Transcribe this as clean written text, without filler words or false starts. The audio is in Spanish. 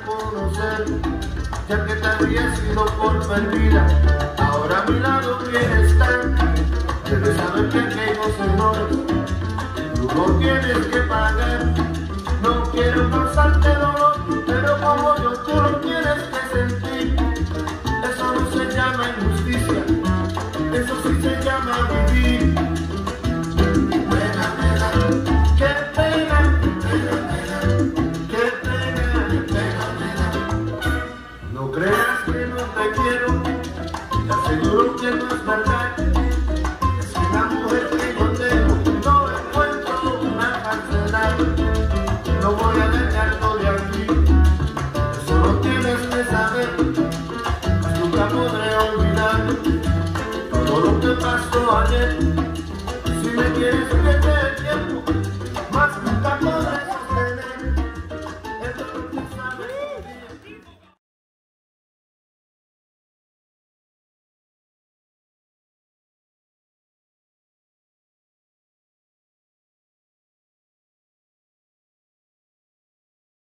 reconocer, ya que te había sido por perdida, ahora a mi lado quieres estar. Debes saber que aquellos errores tú no tienes que pagar. No quiero causarte dolor, pero como yo tú lo tienes que sentir. Eso no se llama injusticia, eso sí se llama vivir. Pena, pena, qué pena, pena, pena, qué pena, pena, pena. No creas que no te quiero, te aseguro que no es verdad. Es que la mujer que yo tengo no encuentro una falsedad. No voy a dejarlo de aquí, eso lo tienes que saber. Nunca podré olvidar todo lo que pasó ayer.